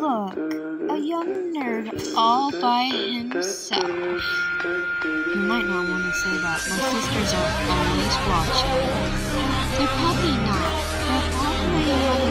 look, a young nerd all by himself. You might not want to say that. My sisters are always watching. They're probably not, but I'll play you